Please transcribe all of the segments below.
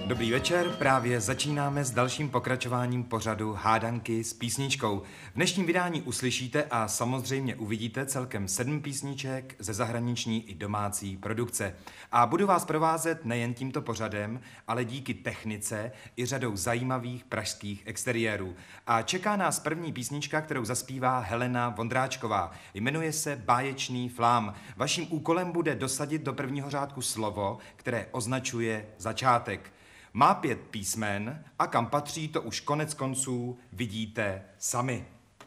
Dobrý večer, právě začínáme s dalším pokračováním pořadu Hádanky s písničkou. V dnešním vydání uslyšíte a samozřejmě uvidíte celkem 7 písniček ze zahraniční i domácí produkce. A budu vás provázet nejen tímto pořadem, ale díky technice i řadou zajímavých pražských exteriérů. A čeká nás první písnička, kterou zaspívá Helena Vondráčková. Jmenuje se Báječný flám. Vaším úkolem bude dosadit do prvního řádku slovo, které označuje začátek. Má 5 písmen a kam patří, to už konec konců vidíte sami.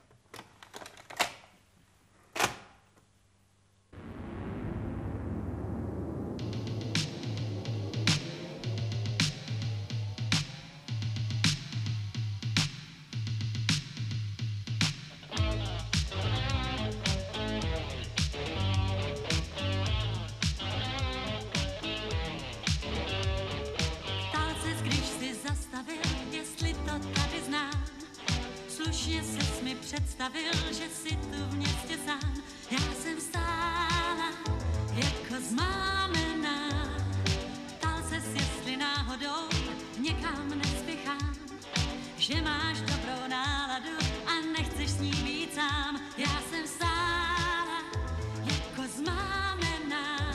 Představil, že si tu v městě sám, já jsem stála jako zmámená. Ptal ses, jestli náhodou někam nespěchám, že máš dobrou náladu a nechceš s ní být sám. Já jsem stála jako zmámená.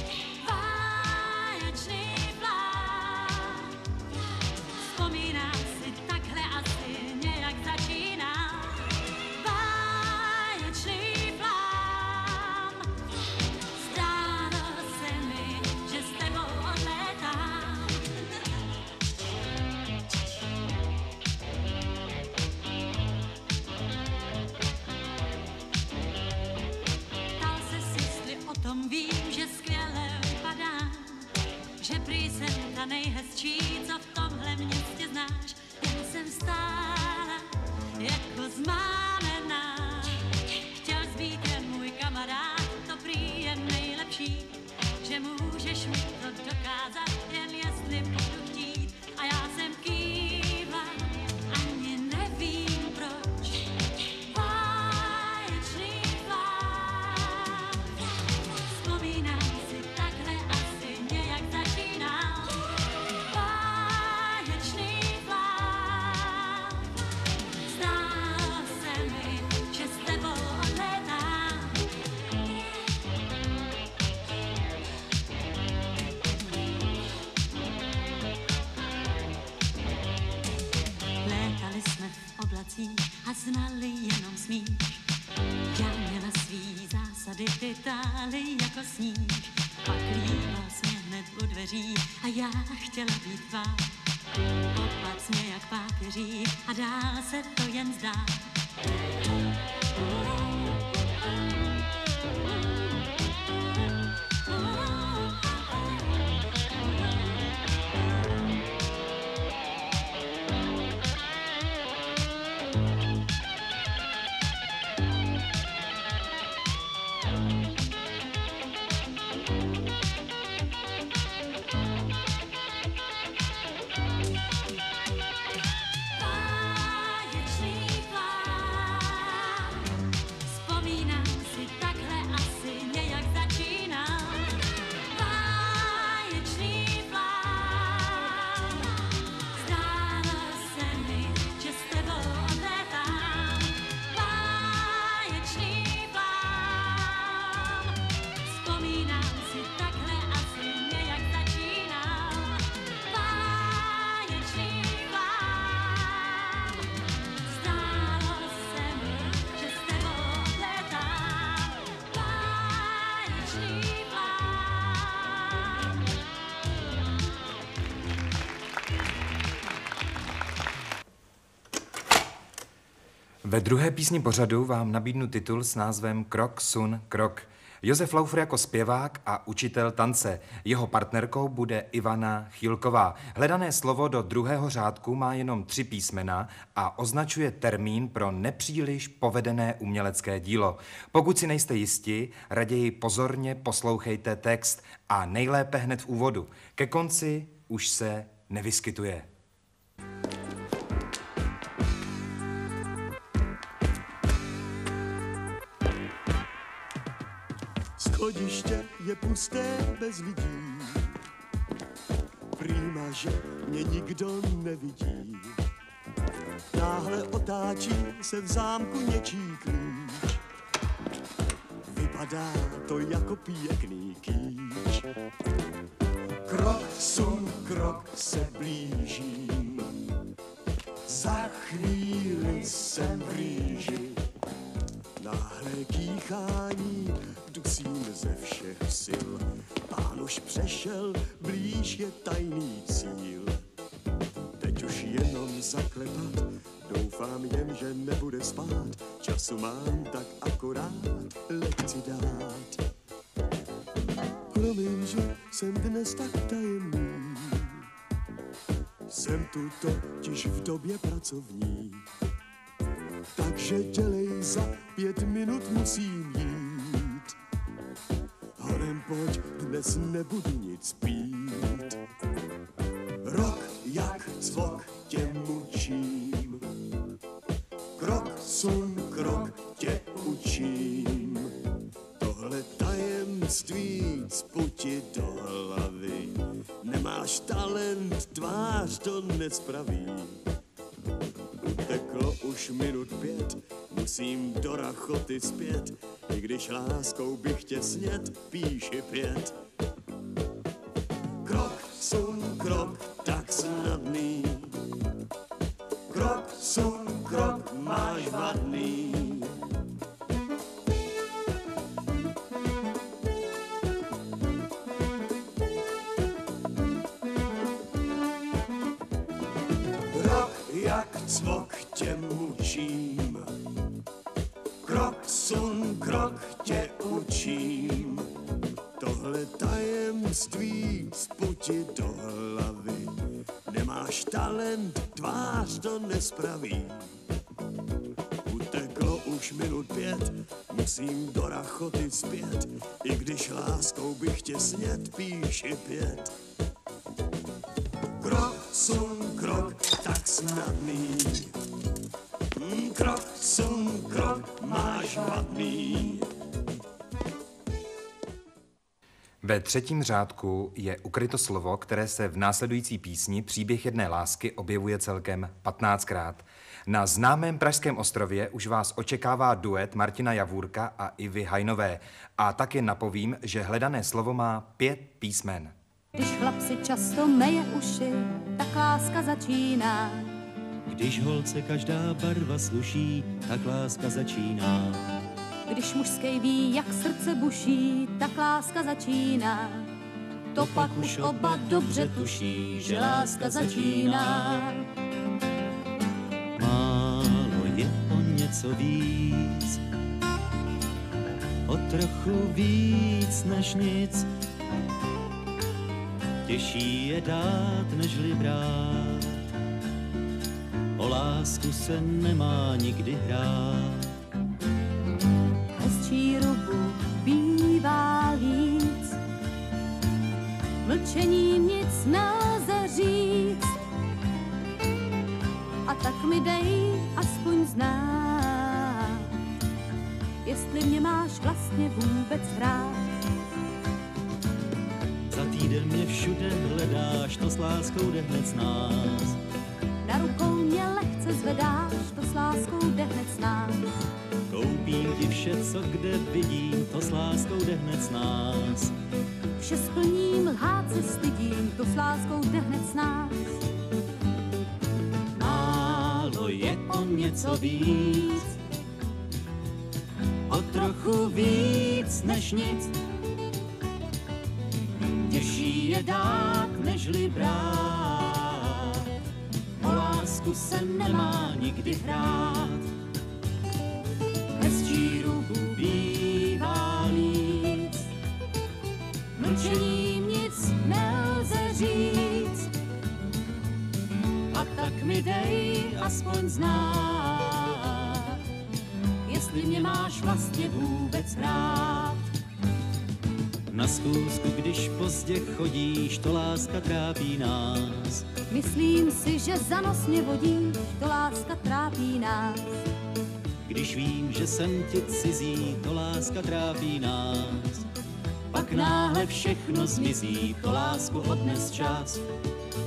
Báječný plán. Vzpomínám si, takhle asi nějak začínám. Vím, že skvěle vypadám, že prý jsem ta nejhezčí, co v tomhle městě znáš. Já jsem stála jako zmámená. Chtěl být jen můj kamarád, to prý je nejlepší, že můžeš mi to dokázat, jen jestli budu chtít. A já jsem kývla, ani nevím proč. A znali jenom smích. Já měla svý zásady, ty tály jako sníh. Pak líbila jsi mě hned u dveří a já chtěla být tvá. Poplac mě jak páteří a dál se to jen zdá. Ve druhé písni pořadu vám nabídnu titul s názvem Krok, sun, krok. Josef Laufer jako zpěvák a učitel tance. Jeho partnerkou bude Ivana Chýlková. Hledané slovo do druhého řádku má jenom 3 písmena a označuje termín pro nepříliš povedené umělecké dílo. Pokud si nejste jisti, raději pozorně poslouchejte text a nejlépe hned v úvodu. Ke konci už se nevyskytuje. Schodiště je pusté bez lidí, prý mlčím a že mě nikdo nevidí. Náhle otáčí se v zámku něčí klíč. Vypadá to jako pěkný kýč. Krok sun, krok se blížím. Za chvíli jsem v rýži. Náhle kýchání dusím ze všech sil. Pán už přešel, blíž je tajný cíl. Teď už jenom zaklepat, doufám jen, že nebude spát. Času mám tak akorát lekci dát. Promiň, že jsem dnes tak tajemný. Jsem tu totiž v době pracovní. Takže dělej, za 5 minut musím jít. Honem pojď, dnes nebudu nic pít. Rok jak cvok tě mučím. Krok sun, krok tě učím. Tohle tajemství cputi do hlavy. Nemáš talent, tvář to nespraví. Uteklo už minut 5, musím do rachoty zpět. I když láskou bych tě snět, píši 5. Krok sun, krok tak snadný. Krok sun, krok máš vadný. Rok jak cvok tě mučím. Krok sun, krok tě učím. Tohle tajemství cputi do hlavy. Nemáš talent, tvář to nespraví. Uteklo už minut 5, musím do rachoty zpět. I když láskou bych tě snět, píši 5. Krok sun, krok tak snadný. Krok sun, krok máš vadný. Ve 3. řádku je ukryto slovo, které se v následující písni Příběh jedné lásky objevuje celkem 15krát. Na známém Pražském ostrově už vás očekává duet Martina Javůrka a Ivy Hajnové. A taky napovím, že hledané slovo má 5 písmen. Když chlap si často meje uši, tak láska začíná. Když holce každá barva sluší, tak láska začíná. Když mužskej ví, jak srdce buší, tak láska začíná. To pak už oba dobře tuší, že láska začíná. Málo je o něco víc, o trochu víc než nic. Těžší je dát, nežli brát. O lásku se nemá nikdy hrát. Hezčí rubu bývá víc, mlčením nic nelze říct. A tak mi dej aspoň znát, jestli mě máš vlastně vůbec rád. Za týden mě všude hledáš, to s láskou jde hned s nás. Na rukou mě lehce zvedáš, to s láskou jde hned s nás. Koupím ti vše, co kde vidím, to s láskou jde hned s nás. Vše splním, lhát se stydím, to s láskou jde hned s nás. Málo je o něco víc, o trochu víc než nic. Těžší je dát, nežli brát. O lásku se nemá nikdy hrát. Hezčí rubu bývá víc, Mlčením nic nelze říct. a tak mi dej aspoň znát, Jestli mě máš vlastně vůbec rád. na schůzku, když pozdě chodíš, to láska trápí nás. Myslím si, že za nos mě vodíš, to láska trápí nás. Když vím, že jsem ti cizí, to láska trápí nás. Pak náhle všechno zmizí, to lásku odnes čas.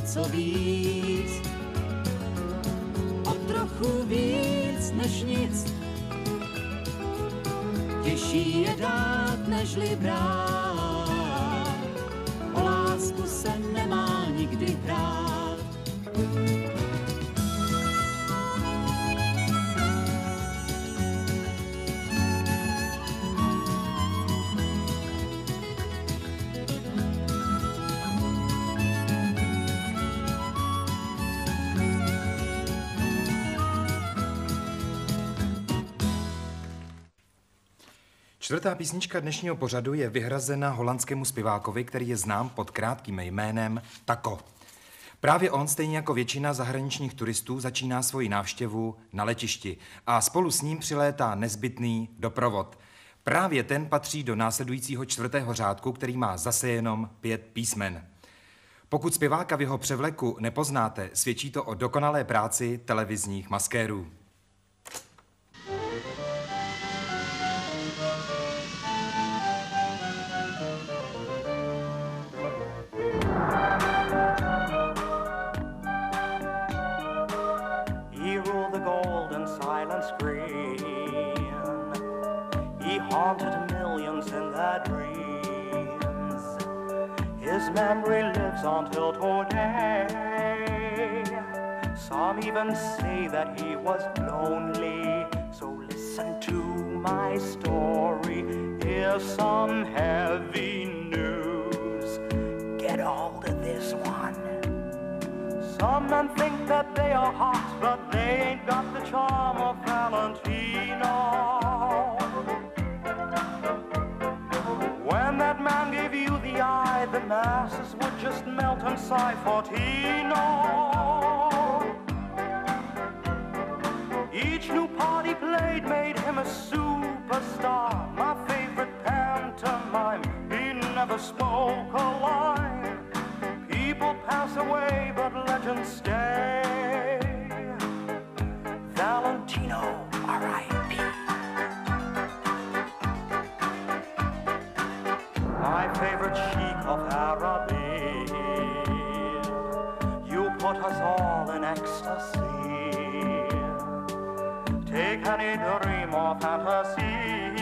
něco víc, o trochu víc než nic. Těžší je dát, nežli brát, o lásku se nemá nikdy hrát. Čtvrtá písnička dnešního pořadu je vyhrazena holandskému zpěvákovi, který je znám pod krátkým jménem Taco. Právě on, stejně jako většina zahraničních turistů, začíná svoji návštěvu na letišti a spolu s ním přilétá nezbytný doprovod. Právě ten patří do následujícího 4. řádku, který má zase jenom 5 písmen. Pokud zpěváka v jeho převleku nepoznáte, svědčí to o dokonalé práci televizních maskérů. His memory lives until today. Some even say that he was lonely. So listen to my story. Here's some heavy news. Get hold of this one. Some men think that they are hot, but they ain't got the charm of Valentino. When that man gave you the eye, the masses would just melt and sigh for Tino. Each new part he played made him a superstar. My favorite pantomime, he never spoke a line. People pass away, but legends stay. Valentino, R.I.P. My favorite sheik of Araby, you put us all in ecstasy. Take any dream or fantasy,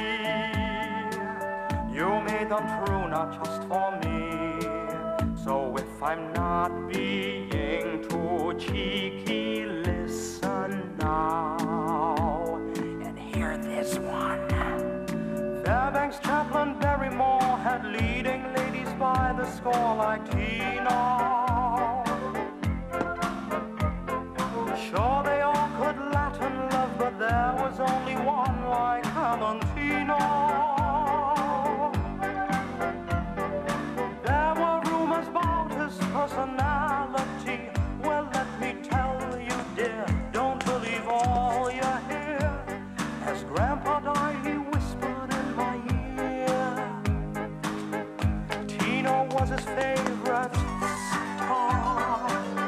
you made them true, not just for me. So if I'm not being too cheeky, listen now and hear this one. Fairbanks, Chaplin, Barrymore had leading ladies by the score like Tina. Sure, they all could Latin love, but there was only one like Valentino. There were rumors about his personality. Well, let me tell you, dear, don't believe all you hear. As Grandpa died, he whispered in my ear. Tino was his favorite star.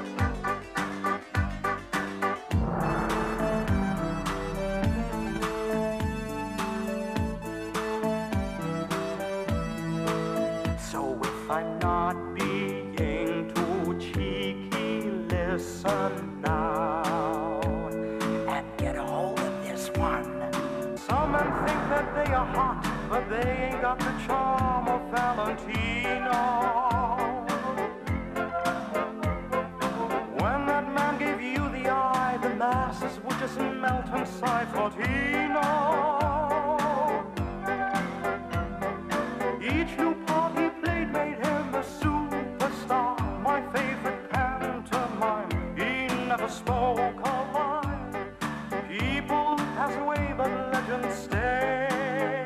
So if I'm not being too cheeky, listen now and get hold of this one. Some men think that they are hot, but they ain't got the charm of Valentino. When that man gave you the eye, the masses would just melt and sigh for Tino. Each new part he played made him a superstar. My favorite pantomime, he never spoke a line. People pass away, but legends stay.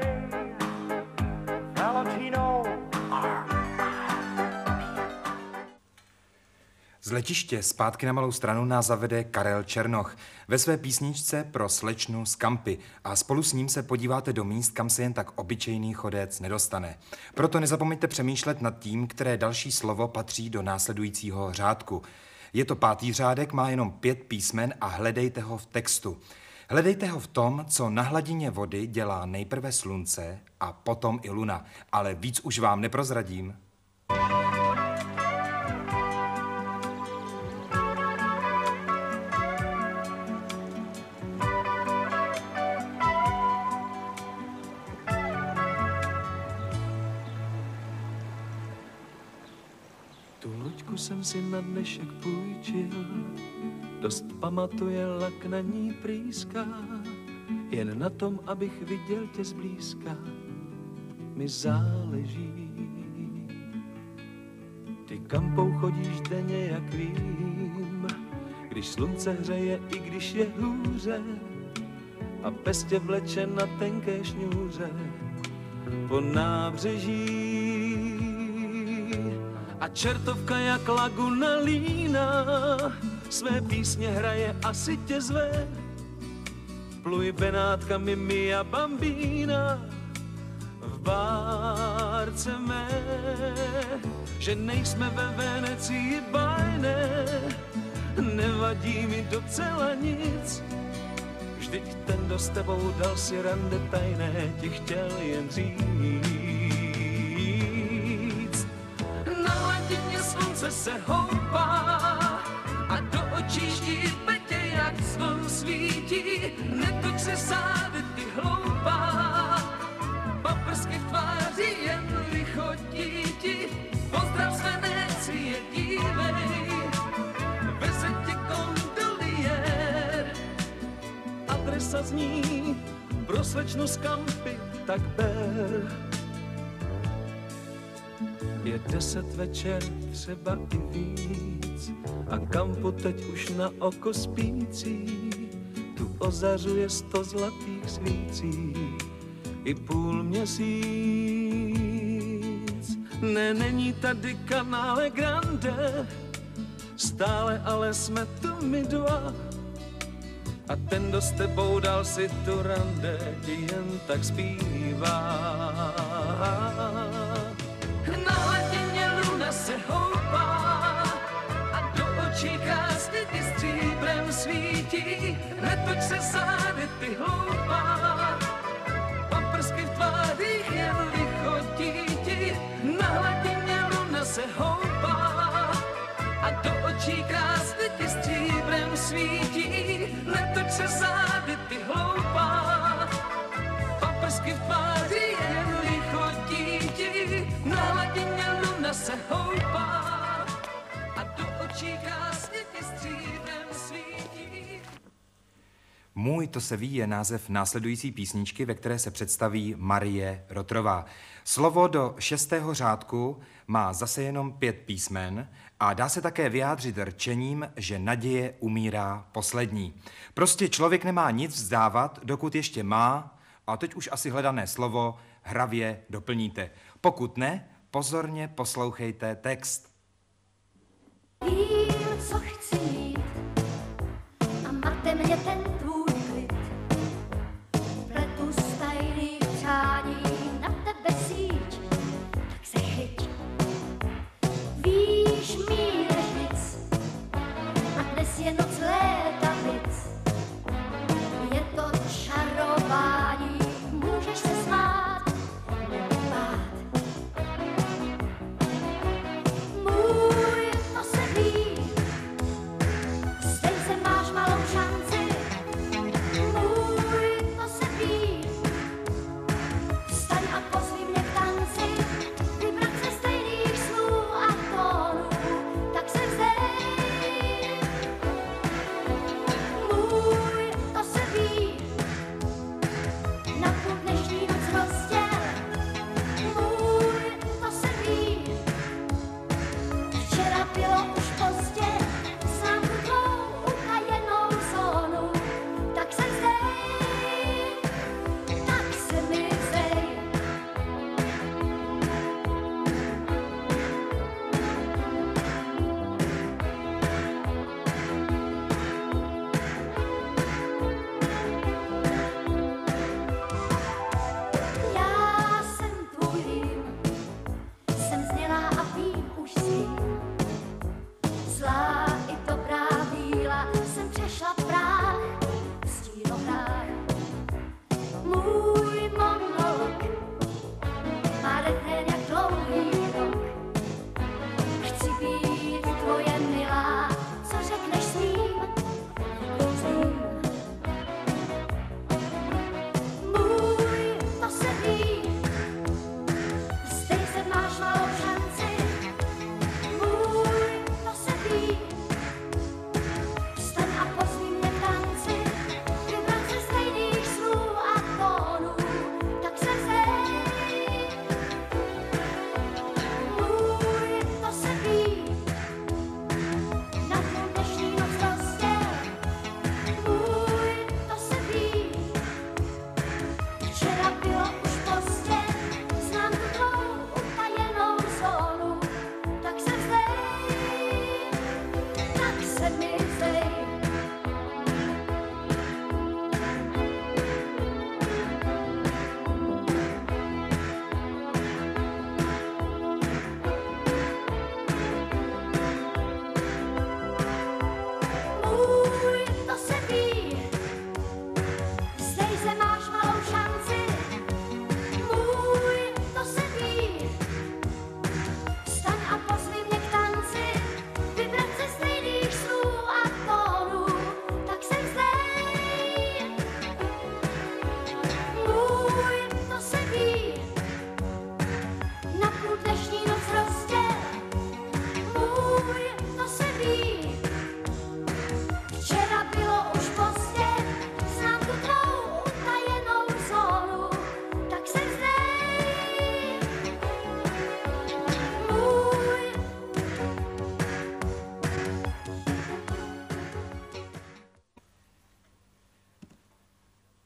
Valentino, Z letiště zpátky na Malou Stranu nás zavede Karel Černoch ve své písničce Pro slečnu z Kampy a spolu s ním se podíváte do míst, kam se jen tak obyčejný chodec nedostane. Proto nezapomeňte přemýšlet nad tím, které další slovo patří do následujícího řádku. Je to 5. řádek, má jenom 5 písmen a hledejte ho v textu. Hledejte ho v tom, co na hladině vody dělá nejprve slunce a potom i luna, ale víc už vám neprozradím. jsem si na dnešek půjčil, dost pamatuje lak na ní prýská, jen na tom, abych viděl tě zblízka, mi záleží. Ty kampou chodíš denně, jak vím, když slunce hřeje, i když je hůře, a pes tě vleče na tenké šňůře po nábřeží. A čertovka jak laguna lína své písně hraje, asi tě zve. Pluj Benátkami mia bambína v bárce mé, že nejsme ve Venecii bajné, nevadí mi docela nic. Vždyť ten, kdo s tebou dal si rande tajné, ti chtěl jen říct. Na hladině slunce se houpá a do očí štípe tě jak slun svítí. Netoč se zády, ty hloupá, paprsky v tváři jen lichotí ti. Pozdrav z Venecie, dívej, veze tě gondoliér. Adresa zní pro slečnu z Kampy, tak ber. Je 10 večer, třeba i víc, a Kampu teď už na oko spící. Tu ozařuje 100 zlatých svící i půl měsíc. Ne, není tady kanále grande, stále ale jsme tu my dva. A ten, kdo s tebou dal si tu rande, ti jen tak zpívá. Na hladině luna se houpá a do očí krásně ti stříbrem svítí. Netoč se zády, ty hloupá, paprsky v tvářích jen lichotí ti. Na hladině luna se houpá a do očí krásně ti stříbrem svítí. Netoč se zády, ty hloupá, paprsky v tváři jen lichotí ti. Na hladině luna se houpá a do očí krásně ti stříbrem svítí. Můj to se ví je název následující písničky, ve které se představí Marie Rotrová. Slovo do 6. řádku má zase jenom 5 písmen a dá se také vyjádřit rčením, že naděje umírá poslední. Prostě člověk nemá nic vzdávat, dokud ještě má, a teď už asi hledané slovo hravě doplníte. Pokud ne, pozorně poslouchejte text. Vím, co chci mít a mate mě ten tvůj klid. Pletu z tajných přání na tebe síť, tak se chyť. Víš, míň než nic a dnes je noc léta víc. Je to čarování, můžeš se smát nebo bát. Můj, to se ví, stejně máš malou šanci. Můj, to se ví, vstaň a pozví mě k tanci. Vybrat se stejných snů a tónů, tak se vzdej. Můj, to se ví, na půl dnešní noc rozděl. Můj, to se ví, včera bylo už pozdě, znám tu tvou utajenou zónu, tak se vzdej, tak se mi vzdej. Já jsem tvůj rým, jsem znělá a vím už svým. Zlá i dobrá víla, jsem přešla práh v stínohrách. Můj monolog má refrén jak dlouhý rok. Chci být tvoje milá, co řekneš svým rukoucím. Můj, to se ví, stej se máš malou šanci. Můj,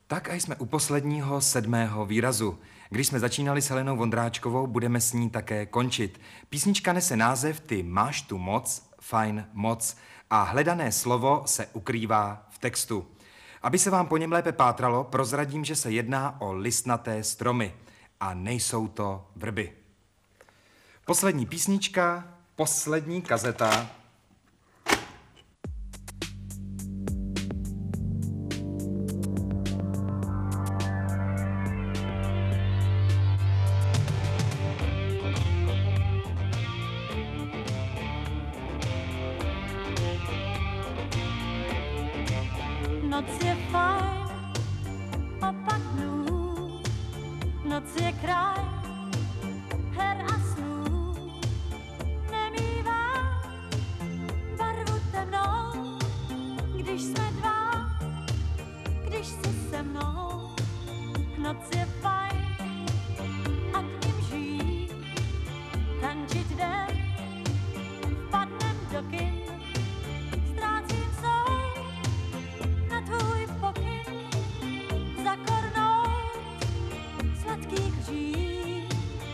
Tak a jsme u posledního 7. výrazu. Když jsme začínali s Helenou Vondráčkovou, budeme s ní také končit. Písnička nese název Ty máš tu moc, fajn moc a hledané slovo se ukrývá v textu. Aby se vám po něm lépe pátralo, prozradím, že se jedná o listnaté stromy a nejsou to vrby. Poslední písnička, poslední kazeta. Noc je fajn, opak dnů, noc je kraj her a snů. Nemívá barvu temnou, když jsme dva, když jsi se mnou. Noc je fajn a k nim žít, tančit jdem, padnem do kin, ztrácím soud na tvůj pokyn, zakornout sladký kříž.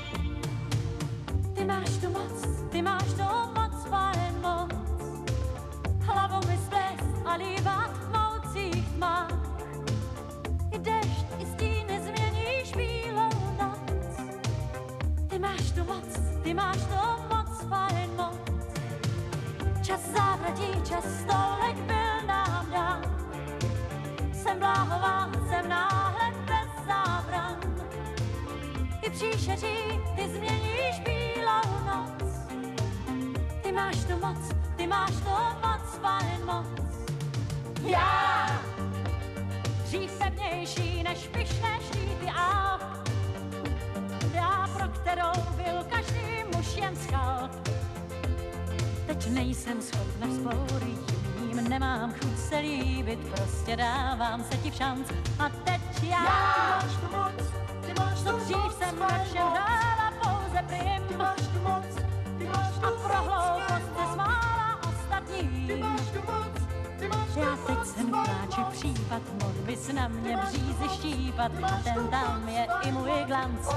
Ty máš tu moc, fajn moc, hlavou mi splést a líbat v moucích tmách. I dešť, i stíny změníš bílou noc. Ty máš tu moc, fajn moc. Čas závratí, čas stolek byl nám dán. Jsem bláhová, jsem náhled bez zábran. I příšeří, ty změníš bílou noc. Ty máš tu moc, fajn moc. Já, dřív pevnější než pyšné štíty a já, pro kterou byl každý muž jen skal. Teď nejsem schopna spory, jiným nemám chuť se líbit, prostě dávám se ti v šanc. A teď já máš tu moc, co dřív jsem na všem hrála pouze prim. Ty máš tu moc, a pro hloupost se smála ostatní. Ty máš tu moc, já teď jsem pláče případ, mohl bys na mě břízy štípat, ten tam je i můj glanc.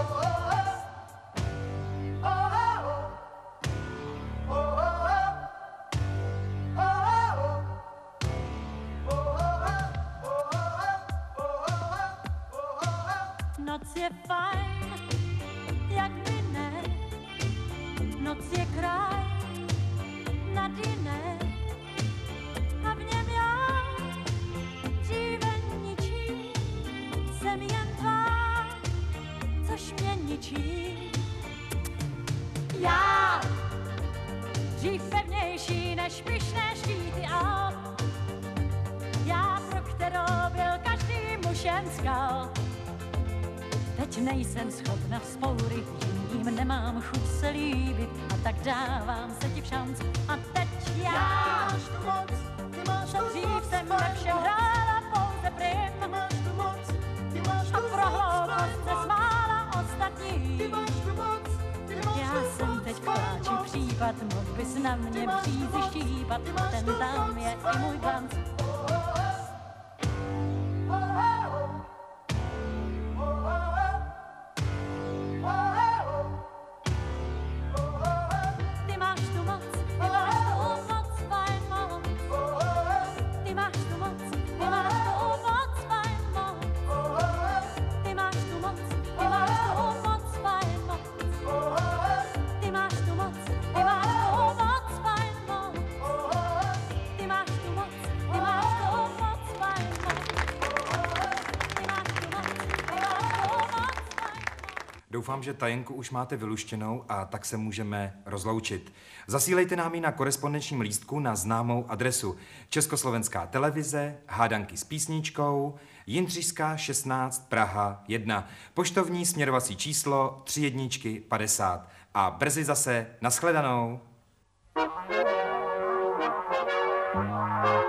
Noc je fajn, jak by ne, noc je kraj nad jiné a v něm já dříve ničí, jsem jen tvá, což mě ničí. Já, dřív pevnější než pyšné štíty a já, pro kterou byl každý muž jen skal. Teď nejsem schopna vzpourit, jiným nemám chuť se líbit a tak dávám se ti v šanc. A teď já, co dřív jsem ve všem hrála pouze prim. A pro hloupost se smála ostatní. Já jsem teď pláči případ, mohl bys na mě břízy štípat, ten tam je i můj glanc. Doufám, že tajenku už máte vyluštěnou a tak se můžeme rozloučit. Zasílejte nám ji na korespondenčním lístku na známou adresu Československá televize, Hádanky s písničkou, Jindřišská 16, Praha 1, poštovní směrovací číslo 3 1 50 a brzy zase nashledanou.